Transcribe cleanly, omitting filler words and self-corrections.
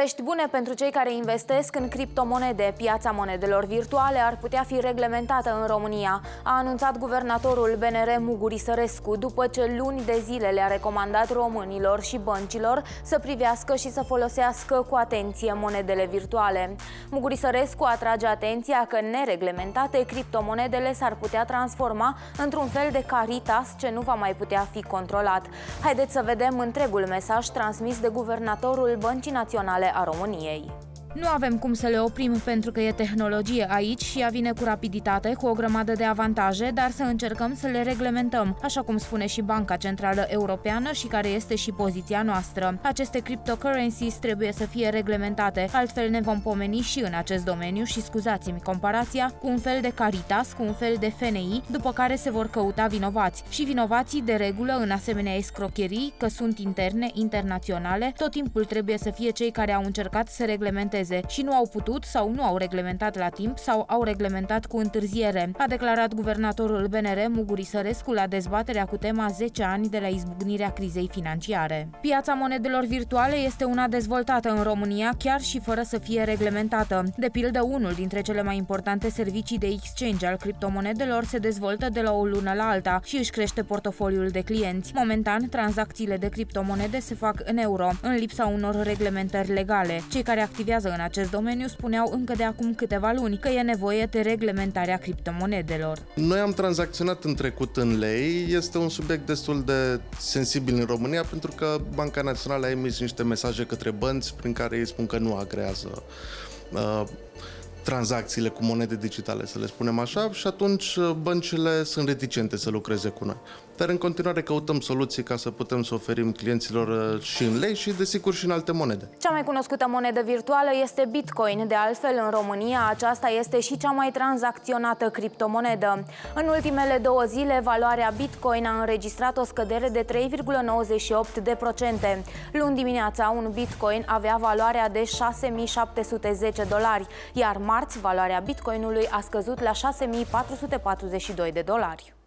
Vești bune pentru cei care investesc în criptomonede. Piața monedelor virtuale ar putea fi reglementată în România, a anunțat guvernatorul BNR Muguri Sărescu, după ce luni de zile le-a recomandat românilor și băncilor să privească și să folosească cu atenție monedele virtuale. Muguri Sărescu atrage atenția că, nereglementate, criptomonedele s-ar putea transforma într-un fel de Caritas ce nu va mai putea fi controlat. Haideți să vedem întregul mesaj transmis de guvernatorul Băncii Naționale a României. Nu avem cum să le oprim pentru că e tehnologie aici și ea vine cu rapiditate, cu o grămadă de avantaje, dar să încercăm să le reglementăm, așa cum spune și Banca Centrală Europeană și care este și poziția noastră. Aceste cryptocurrencies trebuie să fie reglementate, altfel ne vom pomeni și în acest domeniu și, scuzați-mi comparația, cu un fel de Caritas, cu un fel de FNI, după care se vor căuta vinovați. Și vinovații, de regulă, în asemenea escrocherii, că sunt interne, internaționale, tot timpul trebuie să fie cei care au încercat să reglementeze și nu au putut sau nu au reglementat la timp sau au reglementat cu întârziere, a declarat guvernatorul BNR Muguri Sărescu la dezbaterea cu tema 10 ani de la izbucnirea crizei financiare. Piața monedelor virtuale este una dezvoltată în România, chiar și fără să fie reglementată. De pildă, unul dintre cele mai importante servicii de exchange al criptomonedelor se dezvoltă de la o lună la alta și își crește portofoliul de clienți. Momentan, tranzacțiile de criptomonede se fac în euro, în lipsa unor reglementări legale. Cei care activează în acest domeniu spuneau încă de acum câteva luni că e nevoie de reglementarea criptomonedelor. Noi am tranzacționat în trecut în lei. Este un subiect destul de sensibil în România pentru că Banca Națională a emis niște mesaje către bănci prin care ei spun că nu agrează tranzacțiile cu monede digitale, să le spunem așa, și atunci băncile sunt reticente să lucreze cu noi. Dar în continuare căutăm soluții ca să putem să oferim clienților și în lei și, desigur, și în alte monede. Cea mai cunoscută monedă virtuală este Bitcoin. De altfel, în România, aceasta este și cea mai tranzacționată criptomonedă. În ultimele 2 zile, valoarea Bitcoin a înregistrat o scădere de 3,98%. Luni dimineața, un Bitcoin avea valoarea de $6.710, iar marți, valoarea Bitcoinului a scăzut la $6.442.